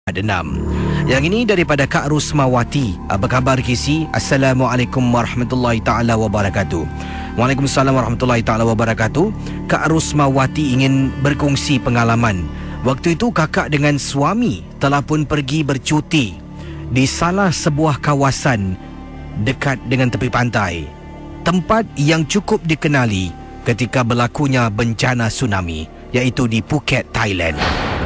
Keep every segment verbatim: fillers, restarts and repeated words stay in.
enam. Yang ini daripada Kak Rusmawati. Apa khabar Kisi? Assalamualaikum warahmatullahi taala wabarakatuh. Waalaikumsalam warahmatullahi taala wabarakatuh. Kak Rusmawati ingin berkongsi pengalaman. Waktu itu kakak dengan suami telah pun pergi bercuti di salah sebuah kawasan dekat dengan tepi pantai, tempat yang cukup dikenali ketika berlakunya bencana tsunami, iaitu di Phuket, Thailand.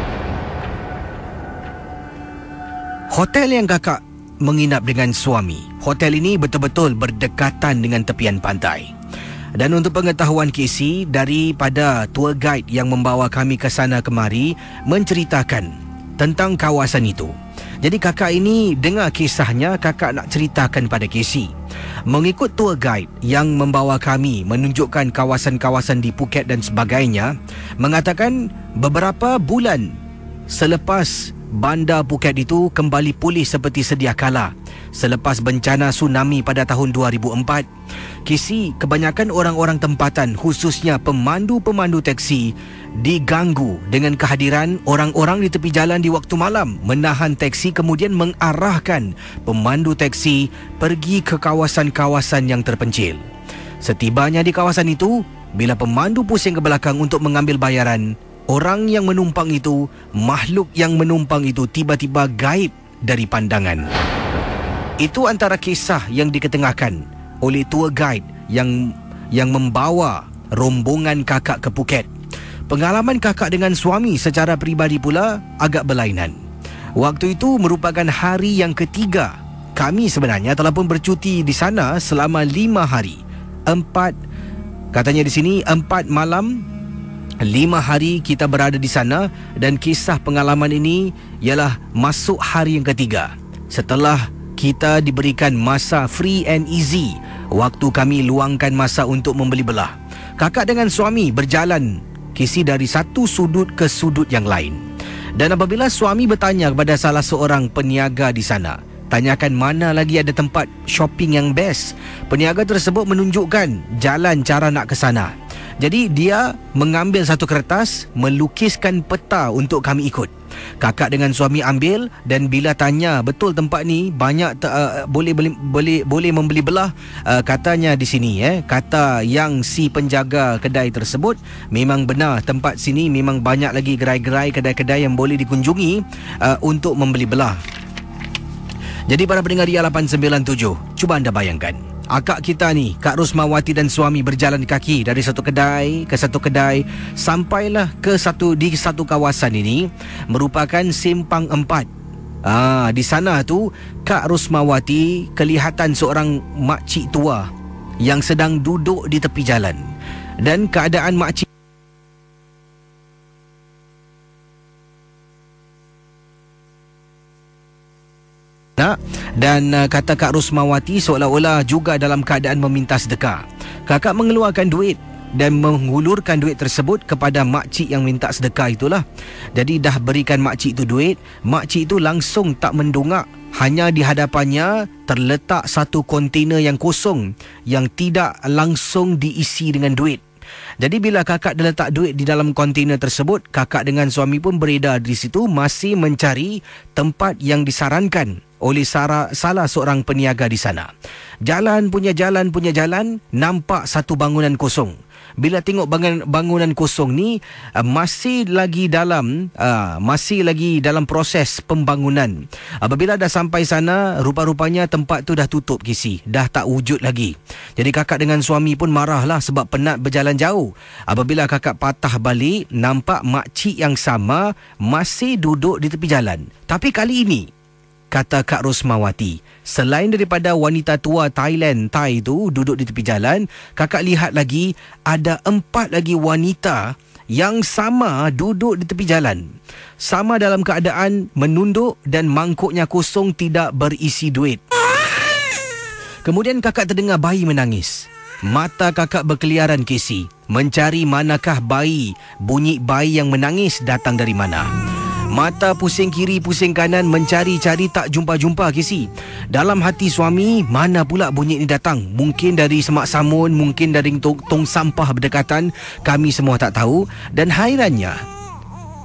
Hotel yang kakak menginap dengan suami, hotel ini betul-betul berdekatan dengan tepian pantai. Dan untuk pengetahuan Casey, daripada tour guide yang membawa kami ke sana kemari menceritakan tentang kawasan itu. Jadi kakak ini dengar kisahnya, kakak nak ceritakan pada Casey. Mengikut tour guide yang membawa kami menunjukkan kawasan-kawasan di Phuket dan sebagainya, mengatakan beberapa bulan selepas bandar Phuket itu kembali pulih seperti sedia kala selepas bencana tsunami pada tahun dua ribu empat. Kisi, kebanyakan orang-orang tempatan, khususnya pemandu-pemandu teksi, diganggu dengan kehadiran orang-orang di tepi jalan di waktu malam, menahan teksi kemudian mengarahkan pemandu teksi pergi ke kawasan-kawasan yang terpencil. Setibanya di kawasan itu, bila pemandu pusing ke belakang untuk mengambil bayaran, orang yang menumpang itu, makhluk yang menumpang itu tiba-tiba gaib dari pandangan. Itu antara kisah yang diketengahkan oleh tour guide yang yang membawa rombongan kakak ke Phuket. Pengalaman kakak dengan suami secara peribadi pula agak berlainan. Waktu itu merupakan hari yang ketiga. Kami sebenarnya telah pun bercuti di sana selama lima hari. Empat, katanya di sini, empat malam, lima hari kita berada di sana. Dan kisah pengalaman ini ialah masuk hari yang ketiga setelah kita diberikan masa free and easy. Waktu kami luangkan masa untuk membeli belah. Kakak dengan suami berjalan Kisi dari satu sudut ke sudut yang lain. Dan apabila suami bertanya kepada salah seorang peniaga di sana, tanyakan mana lagi ada tempat shopping yang best, peniaga tersebut menunjukkan jalan cara nak ke sana. Jadi dia mengambil satu kertas, melukiskan peta untuk kami ikut. Kakak dengan suami ambil, dan bila tanya betul tempat ni banyak uh, boleh boleh boleh boleh membeli belah, uh, katanya di sini eh kata yang si penjaga kedai tersebut, memang benar tempat sini memang banyak lagi gerai-gerai, kedai-kedai yang boleh dikunjungi uh, untuk membeli belah. Jadi para pendengar Ria lapan sembilan tujuh, cuba anda bayangkan, akak kita ni, Kak Rusmawati dan suami berjalan kaki dari satu kedai ke satu kedai, sampailah ke satu di satu kawasan ini merupakan simpang empat. Ah, di sana tu Kak Rusmawati kelihatan seorang makcik tua yang sedang duduk di tepi jalan. Dan keadaan makcik dan uh, kata Kak Rusmawati seolah-olah juga dalam keadaan meminta sedekah. Kakak mengeluarkan duit dan menghulurkan duit tersebut kepada makcik yang minta sedekah itulah. Jadi dah berikan makcik itu duit, makcik itu langsung tak mendongak. Hanya di hadapannya terletak satu kontainer yang kosong yang tidak langsung diisi dengan duit. Jadi bila kakak dah letak duit di dalam kontainer tersebut, kakak dengan suami pun beredar di situ masih mencari tempat yang disarankan oleh salah, salah seorang peniaga di sana. Jalan punya jalan punya jalan, nampak satu bangunan kosong. Bila tengok bangunan, bangunan kosong ni uh, masih lagi dalam uh, masih lagi dalam proses pembangunan. Apabila dah sampai sana, rupa-rupanya tempat tu dah tutup Kisi, dah tak wujud lagi. Jadi kakak dengan suami pun marahlah sebab penat berjalan jauh. Apabila kakak patah balik, nampak makcik yang sama masih duduk di tepi jalan. Tapi kali ini, kata Kak Rusmawati, selain daripada wanita tua Thailand, Thai itu duduk di tepi jalan, kakak lihat lagi ada empat lagi wanita yang sama duduk di tepi jalan. Sama dalam keadaan menunduk dan mangkuknya kosong, tidak berisi duit. Kemudian kakak terdengar bayi menangis. Mata kakak berkeliaran Casey, mencari manakah bayi. Bunyi bayi yang menangis datang dari mana. Mata pusing kiri, pusing kanan, mencari-cari tak jumpa-jumpa Casey. Dalam hati suami, mana pula bunyi ini datang? Mungkin dari semak samun, mungkin dari tong, tong sampah berdekatan. Kami semua tak tahu. Dan hairannya,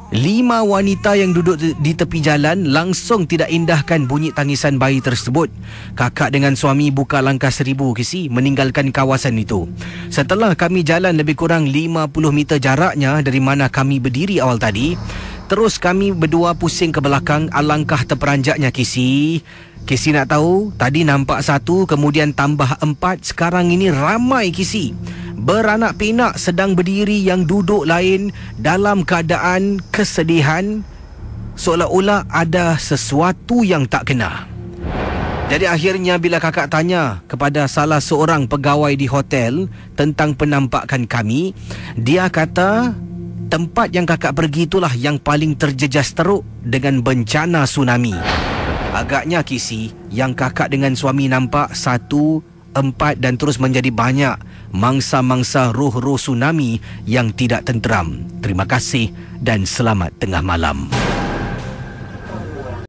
Lima wanita yang duduk di tepi jalan langsung tidak indahkan bunyi tangisan bayi tersebut. Kakak dengan suami buka langkah seribu kisi meninggalkan kawasan itu. Setelah kami jalan lebih kurang lima puluh meter jaraknya dari mana kami berdiri awal tadi, terus kami berdua pusing ke belakang, alangkah terperanjatnya kisi. Kisi nak tahu, tadi nampak satu, kemudian tambah empat, sekarang ini ramai kisi. Beranak pinak sedang berdiri yang duduk lain dalam keadaan kesedihan, seolah-olah ada sesuatu yang tak kena. Jadi akhirnya bila kakak tanya kepada salah seorang pegawai di hotel tentang penampakan kami, dia kata tempat yang kakak pergi itulah yang paling terjejas teruk dengan bencana tsunami. Agaknya kisi, yang kakak dengan suami nampak satu, empat dan terus menjadi banyak mangsa-mangsa roh-roh tsunami yang tidak tenteram. Terima kasih dan selamat tengah malam.